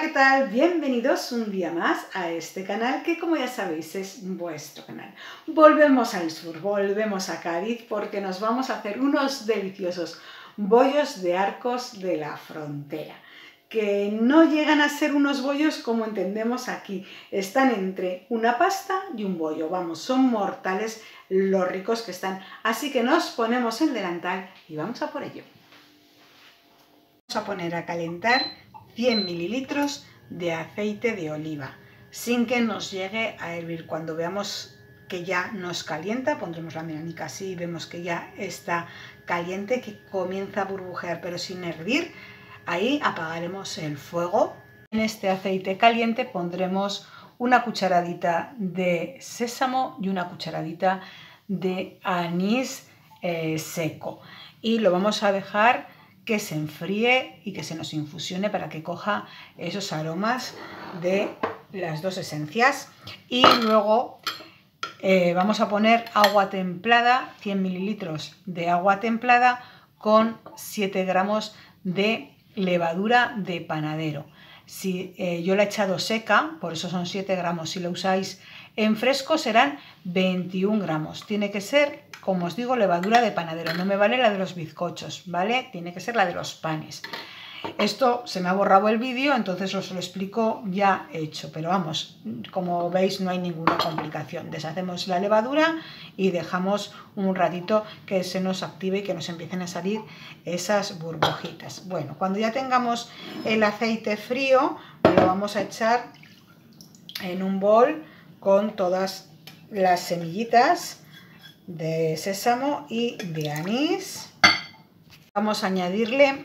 Hola, ¿qué tal? Bienvenidos un día más a este canal que, como ya sabéis, es vuestro canal. Volvemos al sur, volvemos a Cádiz porque nos vamos a hacer unos deliciosos bollos de Arcos de la Frontera, que no llegan a ser unos bollos como entendemos aquí, están entre una pasta y un bollo, vamos, son mortales los ricos que están, así que nos ponemos el delantal y vamos a por ello. Vamos a poner a calentar 100 mililitros de aceite de oliva, sin que nos llegue a hervir. Cuando veamos que ya nos calienta, pondremos la miranica así y vemos que ya está caliente, que comienza a burbujear pero sin hervir, ahí apagaremos el fuego. En este aceite caliente pondremos una cucharadita de sésamo y una cucharadita de anís seco y lo vamos a dejar que se enfríe y que se nos infusione para que coja esos aromas de las dos esencias. Y luego vamos a poner agua templada, 100 mililitros de agua templada con 7 gramos de levadura de panadero. Si yo la he echado seca, por eso son 7 gramos. Si lo usáis en fresco serán 21 gramos. Tiene que ser, como os digo, levadura de panadero. No me vale la de los bizcochos, ¿vale? Tiene que ser la de los panes. Esto se me ha borrado el vídeo, entonces os lo explico ya hecho. Pero vamos, como veis no hay ninguna complicación. Deshacemos la levadura y dejamos un ratito que se nos active y que nos empiecen a salir esas burbujitas. Bueno, cuando ya tengamos el aceite frío, lo vamos a echar en un bol con todas las semillitas de sésamo y de anís. Vamos a añadirle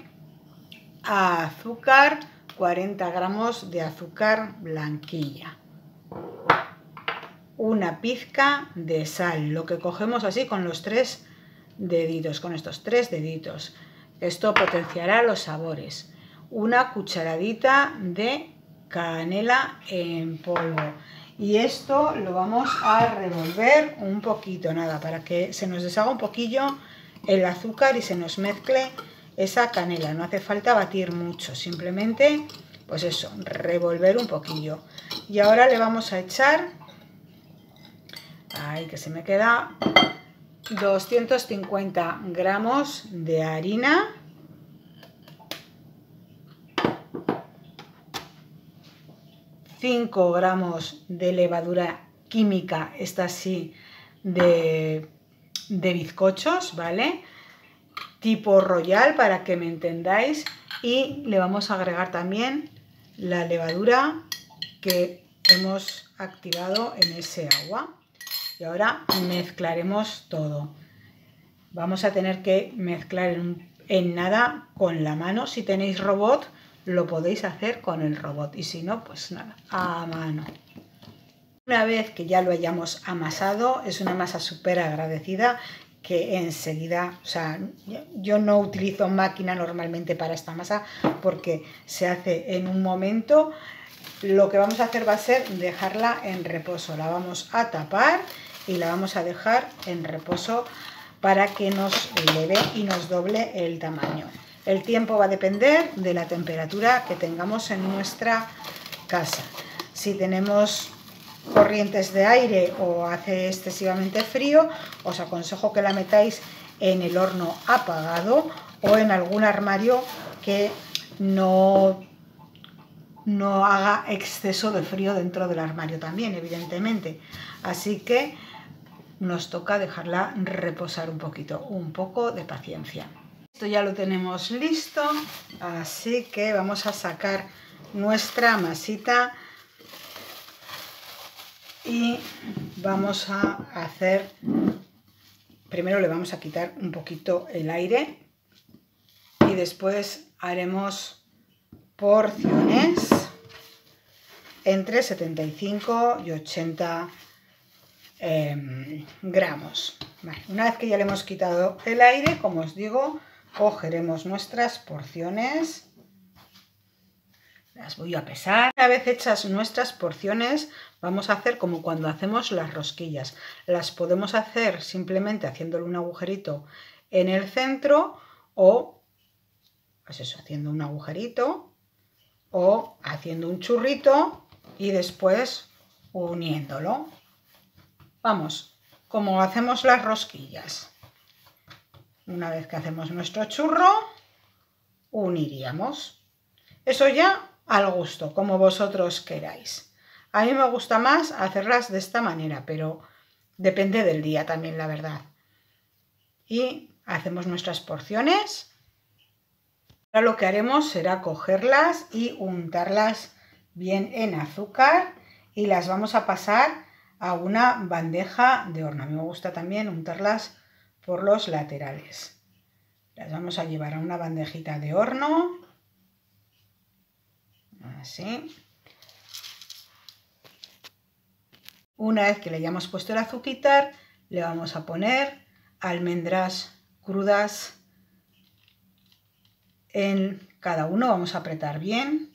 azúcar, 40 gramos de azúcar blanquilla, una pizca de sal, lo que cogemos así con los 3 deditos, con estos 3 deditos. Esto potenciará los sabores. Una cucharadita de canela en polvo. Y esto lo vamos a revolver un poquito, nada, para que se nos deshaga un poquillo el azúcar y se nos mezcle esa canela. No hace falta batir mucho, simplemente, pues eso, revolver un poquillo. Y ahora le vamos a echar, ahí que se me queda, 250 gramos de harina. $5 gramos de levadura química, esta sí, de bizcochos, ¿vale? Tipo Royal, para que me entendáis. Y le vamos a agregar también la levadura que hemos activado en ese agua. Y ahora mezclaremos todo. Vamos a tener que mezclar en nada con la mano. Si tenéis robot, lo podéis hacer con el robot, y si no, pues nada, a mano. Una vez que ya lo hayamos amasado, es una masa súper agradecida que enseguida, o sea, yo no utilizo máquina normalmente para esta masa porque se hace en un momento. Lo que vamos a hacer va a ser dejarla en reposo. La vamos a tapar y la vamos a dejar en reposo para que nos eleve y nos doble el tamaño. El tiempo va a depender de la temperatura que tengamos en nuestra casa. Si tenemos corrientes de aire o hace excesivamente frío, os aconsejo que la metáis en el horno apagado o en algún armario que no haga exceso de frío dentro del armario también, evidentemente. Así que nos toca dejarla reposar un poco de paciencia. Esto ya lo tenemos listo, así que vamos a sacar nuestra masita y vamos a hacer, primero le vamos a quitar un poquito el aire y después haremos porciones entre 75 y 80 gramos. Vale, una vez que ya le hemos quitado el aire, como os digo, cogeremos nuestras porciones, las voy a pesar. Una vez hechas nuestras porciones, vamos a hacer como cuando hacemos las rosquillas. Las podemos hacer simplemente haciéndole un agujerito en el centro o, pues eso, haciendo un agujerito o haciendo un churrito y después uniéndolo. Vamos, como hacemos las rosquillas. Una vez que hacemos nuestro churro, uniríamos. Eso ya al gusto, como vosotros queráis. A mí me gusta más hacerlas de esta manera, pero depende del día también, la verdad. Y hacemos nuestras porciones. Ahora lo que haremos será cogerlas y untarlas bien en azúcar y las vamos a pasar a una bandeja de horno. A mí me gusta también untarlas por los laterales. Las vamos a llevar a una bandejita de horno. Así. Una vez que le hayamos puesto el azuquitar, le vamos a poner almendras crudas en cada uno. Vamos a apretar bien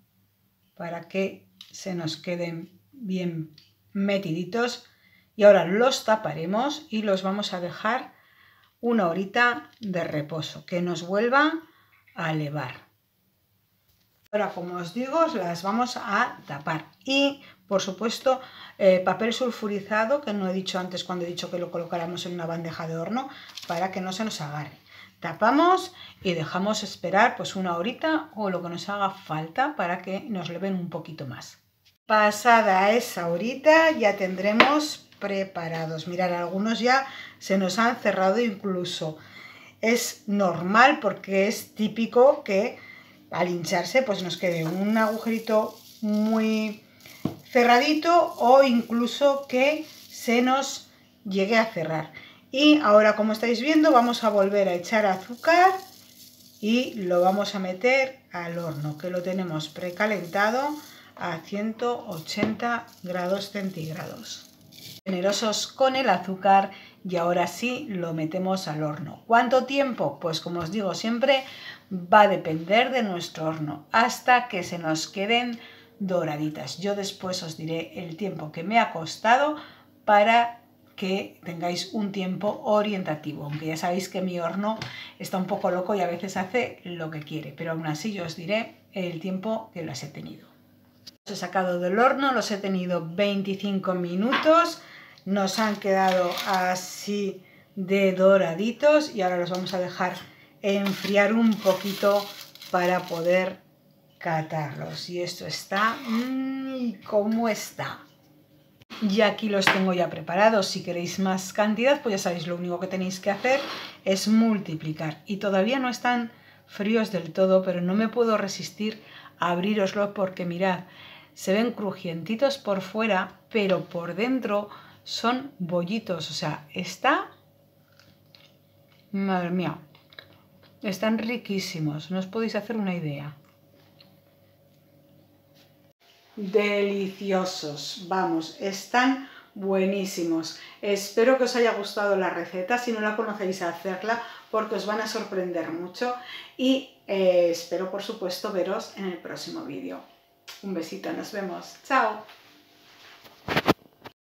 para que se nos queden bien metiditos. Y ahora los taparemos y los vamos a dejar una horita de reposo, que nos vuelva a elevar. Ahora, como os digo, las vamos a tapar y, por supuesto, papel sulfurizado, que no he dicho antes cuando he dicho que lo colocáramos en una bandeja de horno, para que no se nos agarre. Tapamos y dejamos esperar pues una horita o lo que nos haga falta para que nos leven un poquito más. Pasada esa horita ya tendremos preparados. Mirad, algunos ya se nos han cerrado incluso. Es normal porque es típico que al hincharse pues nos quede un agujerito muy cerradito o incluso que se nos llegue a cerrar. Y ahora, como estáis viendo, vamos a volver a echar azúcar y lo vamos a meter al horno, que lo tenemos precalentado a 180 grados centígrados. Generosos con el azúcar y ahora sí lo metemos al horno. ¿Cuánto tiempo? Pues como os digo siempre, va a depender de nuestro horno hasta que se nos queden doraditas. Yo después os diré el tiempo que me ha costado para que tengáis un tiempo orientativo, aunque ya sabéis que mi horno está un poco loco y a veces hace lo que quiere, pero aún así yo os diré el tiempo que las he tenido. Los he sacado del horno, los he tenido 25 minutos, nos han quedado así de doraditos y ahora los vamos a dejar enfriar un poquito para poder catarlos. Y esto está, ¿cómo está? Y aquí los tengo ya preparados. Si queréis más cantidad, pues ya sabéis, lo único que tenéis que hacer es multiplicar. Y todavía no están fríos del todo, pero no me puedo resistir a abriroslo porque mirad, se ven crujientitos por fuera, pero por dentro son bollitos. O sea, está... Madre mía, están riquísimos, no os podéis hacer una idea. Deliciosos, vamos, están buenísimos. Espero que os haya gustado la receta. Si no la conocéis, hacerla porque os van a sorprender mucho y espero por supuesto veros en el próximo vídeo. Un besito, nos vemos, chao.